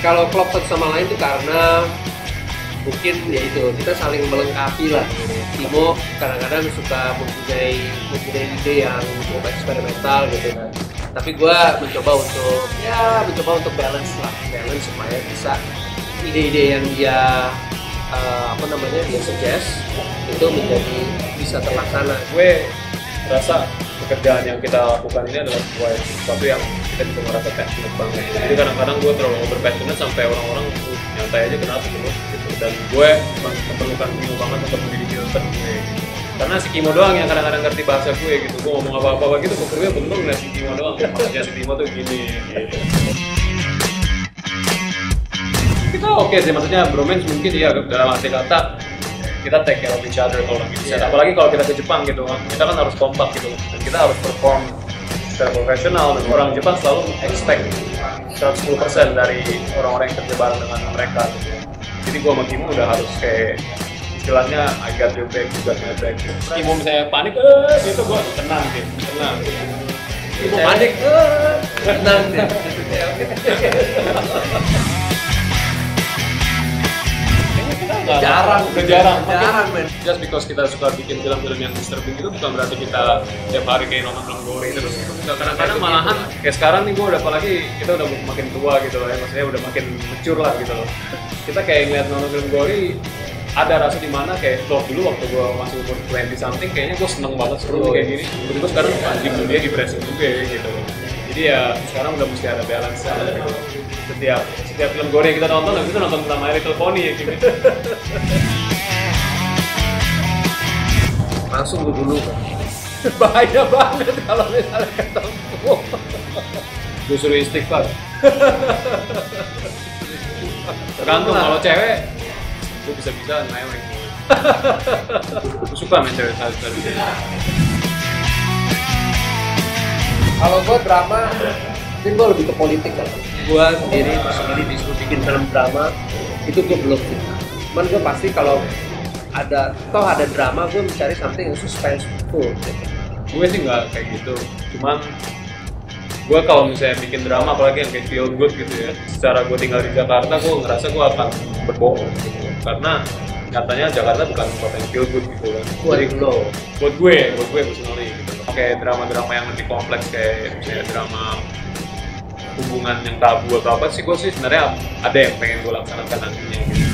Kalau klop satu sama lain itu karena mungkin ya itu kita saling melengkapi lah. Timo kadang-kadang suka mempunyai ide yang cukup eksperimental gitu kan. Tapi gue mencoba untuk balance supaya bisa ide-ide yang dia dia suggest itu menjadi bisa terlaksana. Gue rasa pekerjaan yang kita lakukan ini adalah sesuatu yang kita juga merasa passionate banget. Jadi kadang-kadang gue terlalu overpassionate sampai orang-orang nyantai aja kenapa terus gitu. Dan gue memerlukan Kimo banget untuk menjadi filter gue. Karena si Kimo doang yang kadang-kadang ngerti bahasa gue gitu. Gue ngomong apa-apa gitu, gue bener ngeliat si Kimo doang. Maksudnya si Kimo tuh gini gitu. Kita oke sih, maksudnya bromance mungkin ya dalam arti kata kita take care of each other kalau lagi bisa. Apalagi kalau kita ke Jepang gitu kan, kita kan harus kompak gitu dan kita harus perform secara profesional dan orang Jepang selalu expect 110% dari orang-orang yang kerja bareng dengan mereka gitu. Jadi gua sama Kimo udah harus kayak istilahnya I got your back, you got my back. Kimo misalnya panik, gitu gua tenang gitu, tenang. Kimo panik, tenang deh. Jarang men. Just because kita suka bikin film-film yang disturbing itu bukan berarti kita tiap hari kayak nonton film gore terus gitu. Kadang-kadang malahan kayak sekarang nih kita udah makin tua gitu loh ya, maksudnya udah makin mature lah gitu loh. Kita kayak ngeliat nonton film gore ada rasa dimana kayak dulu waktu gue masih umur 20 something kayaknya gue seneng banget seru kayak gini. Terus sekarang anjing dia depresi juga gitu. Jadi ya sekarang udah mesti ada balance gitu. Setiap film gore yang kita nonton, habis itu nonton sama My Little Pony ya gitu. Langsung dulu kan. Bahaya banget kalau misalnya ketemu. Gue suruh istighfar. Tergantung kalau cewek, gue bisa-bisa mewek. Gue suka main cewek tadi. Kalau gue drama, mungkin gue lebih ke politik kan. Gue sendiri disuruh bikin film drama, itu gue belum sih. Cuman gue pasti kalau ada drama, gue mencari something yang suspenseful. Gue sih nggak kayak gitu. Cuman gue kalau misalnya bikin drama, apalagi yang kayak feel good gitu ya. Secara gue tinggal di Jakarta, gue ngerasa gue akan berbohong gitu. Karena nyatanya Jakarta bukan kota yang feel good gitu kan. Buat gue personally gitu. Kayak drama-drama yang lebih kompleks kayak misalnya drama hubungan yang tabu atau apa sih, gue sih sebenarnya ada yang pengen gue laksanakan nantinya gitu.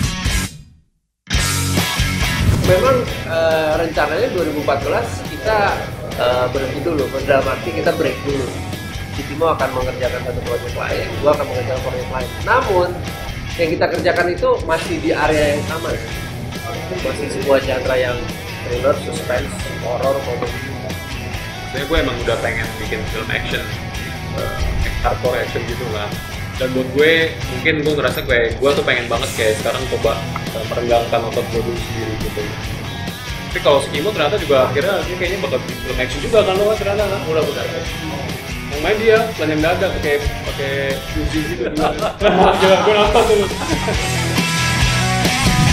Memang rencananya 2014 kita berhenti dulu, dalam arti kita break dulu. Si Timo akan mengerjakan satu proyek lain, gua akan mengerjakan proyek lain. Namun yang kita kerjakan itu masih di area yang sama, masih sebuah genre yang thriller, suspense, horror, komedi. Sebenarnya gue emang udah pengen bikin film action, hardcore action gitu kan. Dan buat gue, mungkin gue ngerasa kayak gue tuh pengen banget kayak sekarang coba merenggangkan otot gue dulu sendiri gitu. Tapi kalau si Kimo ternyata juga akhirnya dia kayaknya bakal bikin film action juga kan lo ternyata kan. Mudah-mudahan. Yang main dia, telanjang dada pakai Uzi gitu. Jangan gue nonton dulu.